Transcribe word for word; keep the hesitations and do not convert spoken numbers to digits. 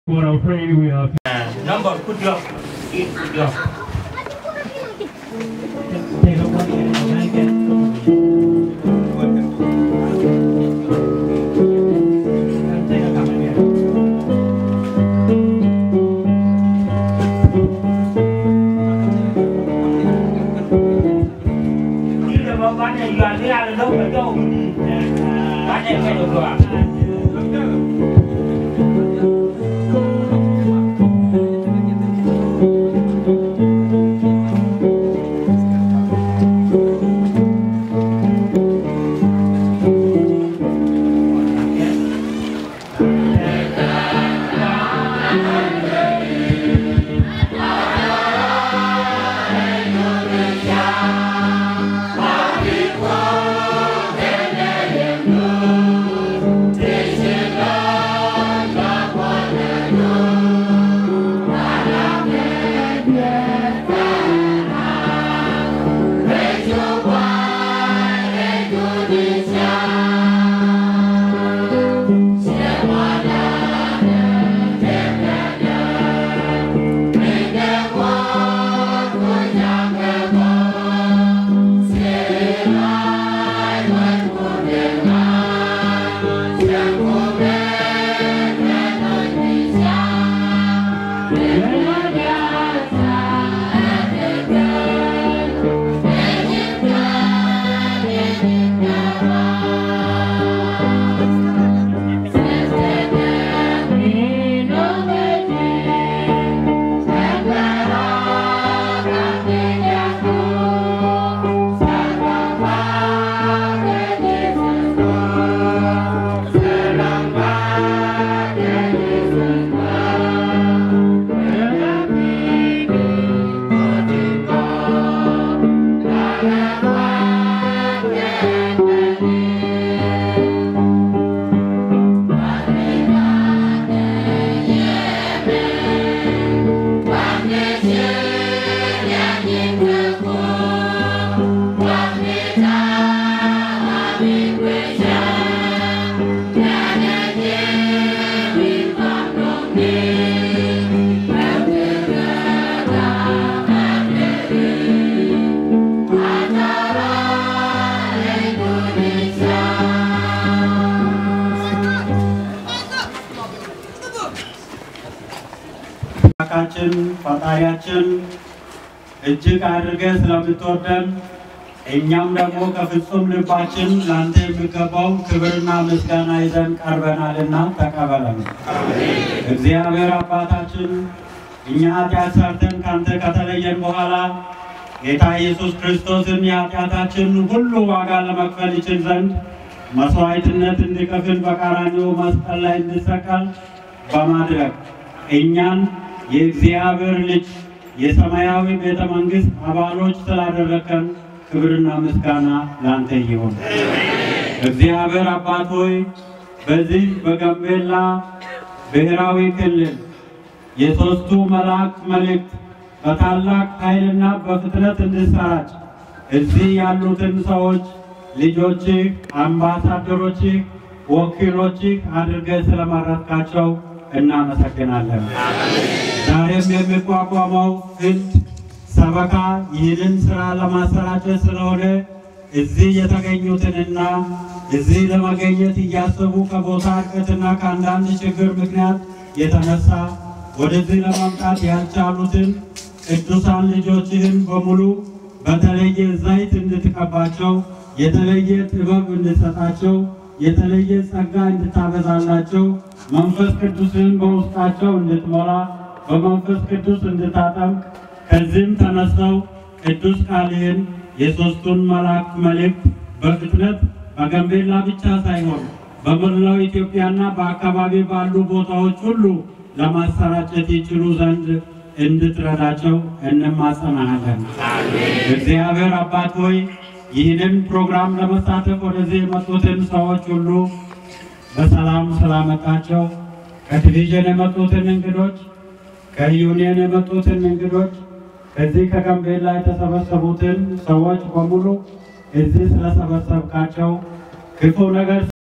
For our prayer, we have number good job. Good job. take up one and again. ፈጣሪያችን እጅግ አድርገን ስለምትወደን እኛም ደግሞ ከፍጹም ልባችን ላንተ የሚገባው ክብርና ምስጋና ይዘን ቀርበናልና ተቀበለን። እግዚአብሔር አባታችን እኛ ኃጢአት ሰርተን ካንተ ከተለየን በኋላ ጌታ ኢየሱስ ክርስቶስን የኃጢአታችን ሁሉ ዋጋ ለመክፈል ይችል ዘንድ መስዋዕትነት እንዲከፍል በቀራንዮ መስቀል ላይ እንዲሰቀል በማድረግ እኛን የእግዚአብሔር ልጅ የሰማያዊ ቤተ መንግስት አባሎች ስላደረከን ክብርና ምስጋና ላንተ ይሁን። እግዚአብሔር አባት ሆይ በዚህ በጋምቤላ ብሔራዊ ክልል የሶስቱ መላእክት መልእክት በታላቅ ኃይልና በፍጥነት እንዲሰራጭ እዚህ ያሉትን ሰዎች ልጆች፣ አምባሳደሮች፣ ወኪሎች አድርገህ ስለመረጥካቸው እናመሰግናለን። ዛሬም የሚቋቋመው ፍልድ ሰበካ ይህንን ስራ ለማሰራጨት ስለሆነ እዚህ የተገኙትንና እዚህ ለመገኘት እያሰቡ ከቦታ ርቀትና ከአንዳንድ ችግር ምክንያት የተነሳ ወደዚህ ለማምጣት ያልቻሉትን ቅዱሳን ልጆችህን በሙሉ በተለየ ዘይት እንድትቀባቸው፣ የተለየ ጥበብ እንድትሰጣቸው፣ የተለየ ጸጋ እንድታበዛላቸው፣ መንፈስ ቅዱስን በውስጣቸው እንድትሞላ፣ በመንፈስ ቅዱስ እንድታጠምቅ፣ ከዚህም ተነስተው ቅዱስ ቃልህን የሶስቱን መላእክት መልእክት በፍጥነት በጋምቤላ ብቻ ሳይሆን በመላው ኢትዮጵያና በአካባቢ ባሉ ቦታዎች ሁሉ ለማሰራጨት ይችሉ ዘንድ እንድትረዳቸው እንማጸናለን። እግዚአብሔር አባት ሆይ ይህንን ፕሮግራም ለመሳተፍ ወደዚህ የመጡትን ሰዎች ሁሉ በሰላም ስላመጣቸው፣ ከዲቪዥን የመጡትን እንግዶች፣ ከዩኒየን የመጡትን እንግዶች፣ ከዚህ ከጋምቤላ የተሰበሰቡትን ሰዎች በሙሉ እዚህ ስለሰበሰብካቸው ክፉ ነገር